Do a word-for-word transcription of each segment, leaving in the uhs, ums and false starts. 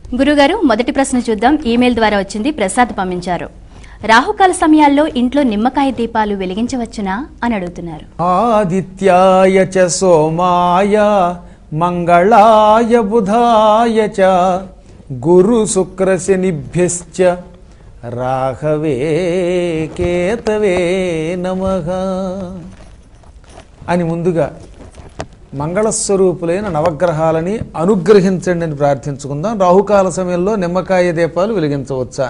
గురుగారు మొదటి ప్రశ్న చూద్దాం. ఈమెయిల్ ద్వారా వచ్చింది. ప్రసాద్ పంపించారు. రాహుకాల సమయాల్లో ఇంట్లో నిమ్మకాయ దీపాలు వెలిగించవచ్చునా అని అడుగుతున్నారు. ఆదిత్యాయ చ సోమాయ మంగళాయ బుధాయ చ గురు శుక్ర శనిభ్యశ్చ రాఘవే కేతవే నమః అని ముందుగా మంగళస్వరూపులైన నవగ్రహాలని అనుగ్రహించండి అని ప్రార్థించుకుందాం. రాహుకాల సమయంలో నిమ్మకాయ దీపాలు వెలిగించవచ్చా?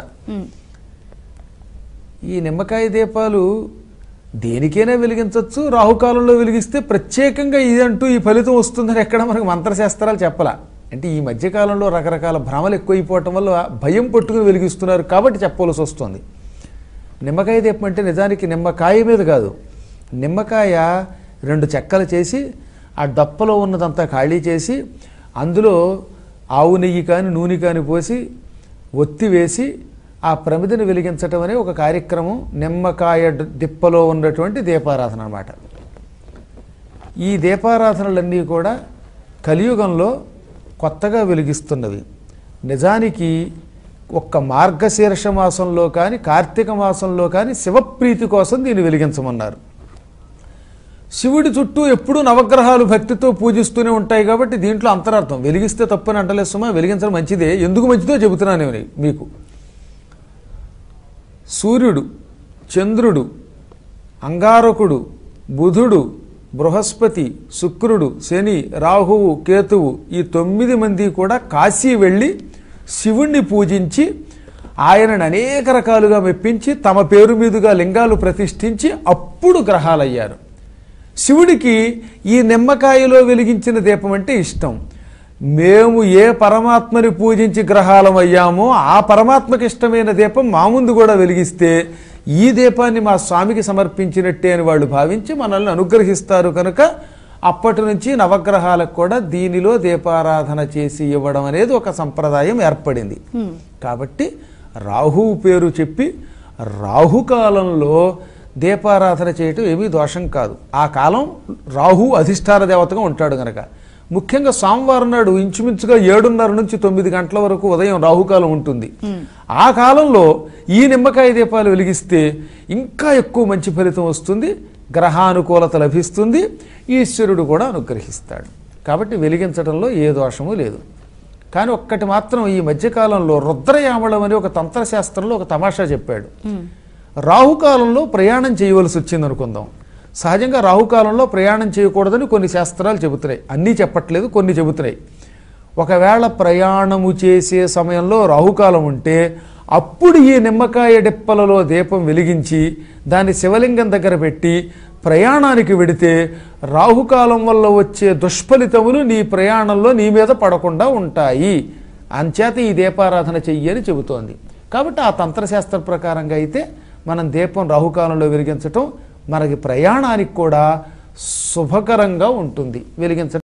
ఈ నిమ్మకాయ దీపాలు దేనికైనా వెలిగించవచ్చు. రాహుకాలంలో వెలిగిస్తే ప్రత్యేకంగా ఇదంటూ ఈ ఫలితం వస్తుందని ఎక్కడ మనకు మంత్రశాస్త్రాలు చెప్పలా. అంటే ఈ మధ్యకాలంలో రకరకాల భ్రమలు ఎక్కువైపోవటం వల్ల భయం పట్టుకుని వెలిగిస్తున్నారు కాబట్టి చెప్పవలసి వస్తుంది. నిమ్మకాయ దీపం అంటే నిజానికి నిమ్మకాయ మీద కాదు, నిమ్మకాయ రెండు చెక్కలు చేసి ఆ డప్పలో ఉన్నదంతా ఖాళీ చేసి అందులో ఆవు నెయ్యి కానీ నూనె కానీ పోసి ఒత్తి వేసి ఆ ప్రమిదని వెలిగించటం అనే ఒక కార్యక్రమం నిమ్మకాయ డిప్పలో ఉన్నటువంటి దీపారాధన అన్నమాట. ఈ దీపారాధనలన్నీ కూడా కలియుగంలో కొత్తగా వెలిగిస్తున్నవి. నిజానికి ఒక్క మార్గశీర్ష మాసంలో కానీ కార్తీక మాసంలో కానీ శివప్రీతి కోసం దీన్ని వెలిగించమన్నారు. శివుడి చుట్టూ ఎప్పుడూ నవగ్రహాలు భక్తితో పూజిస్తూనే ఉంటాయి కాబట్టి దీంట్లో అంతరార్థం. వెలిగిస్తే తప్పని అంటలేదు సుమా, వెలిగించడం మంచిదే. ఎందుకు మంచిదో చెబుతున్నాను మీకు. సూర్యుడు, చంద్రుడు, అంగారకుడు, బుధుడు, బృహస్పతి, శుక్రుడు, శని, రాహువు, కేతువు ఈ తొమ్మిది మంది కూడా కాశీ వెళ్ళి శివుణ్ణి పూజించి ఆయనను అనేక రకాలుగా మెప్పించి తమ పేరు మీదుగా లింగాలు ప్రతిష్ఠించి అప్పుడు గ్రహాలయ్యారు. శివుడికి ఈ నిమ్మకాయలో వెలిగించిన దీపం అంటే ఇష్టం. మేము ఏ పరమాత్మని పూజించి గ్రహాలం అయ్యామో ఆ పరమాత్మకి ఇష్టమైన దీపం మా ముందు కూడా వెలిగిస్తే ఈ దీపాన్ని మా స్వామికి సమర్పించినట్టే అని వాళ్ళు భావించి మనల్ని అనుగ్రహిస్తారు. కనుక అప్పటి నుంచి నవగ్రహాలకు కూడా దీనిలో దీపారాధన చేసి ఇవ్వడం అనేది ఒక సంప్రదాయం ఏర్పడింది. కాబట్టి రాహువు పేరు చెప్పి రాహుకాలంలో దీపారాధన చేయటం ఏమీ దోషం కాదు. ఆ కాలం రాహు అధిష్టాన దేవతగా ఉంటాడు కనుక. ముఖ్యంగా సోమవారం నాడు ఇంచుమించుగా ఏడున్నర నుంచి తొమ్మిది గంటల వరకు ఉదయం రాహుకాలం ఉంటుంది. ఆ కాలంలో ఈ నిమ్మకాయ దీపాలు వెలిగిస్తే ఇంకా ఎక్కువ మంచి ఫలితం వస్తుంది, గ్రహానుకూలత లభిస్తుంది, ఈశ్వరుడు కూడా అనుగ్రహిస్తాడు. కాబట్టి వెలిగించడంలో ఏ దోషము లేదు. కానీ ఒక్కటి మాత్రం ఈ మధ్యకాలంలో రుద్రయామళం అని ఒక తంత్రశాస్త్రంలో ఒక తమాషా చెప్పాడు. రాహుకాలంలో ప్రయాణం చేయవలసి వచ్చింది అనుకుందాం. సహజంగా రాహుకాలంలో ప్రయాణం చేయకూడదని కొన్ని శాస్త్రాలు చెబుతున్నాయి. అన్నీ చెప్పట్లేదు, కొన్ని చెబుతున్నాయి. ఒకవేళ ప్రయాణము చేసే సమయంలో రాహుకాలం ఉంటే అప్పుడు ఈ నిమ్మకాయ డిప్పలలో దీపం వెలిగించి దాన్ని శివలింగం దగ్గర పెట్టి ప్రయాణానికి వెడితే రాహుకాలం వల్ల వచ్చే దుష్ఫలితములు నీ ప్రయాణంలో నీ మీద పడకుండా ఉంటాయి. అంచేత ఈ దీపారాధన చెయ్యని చెబుతోంది. కాబట్టి ఆ తంత్రశాస్త్ర ప్రకారంగా అయితే మనం దీపం రాహుకాలంలో వెలిగించటం మనకి ప్రయాణానికి కూడా శుభకరంగా ఉంటుంది. వెలిగించటం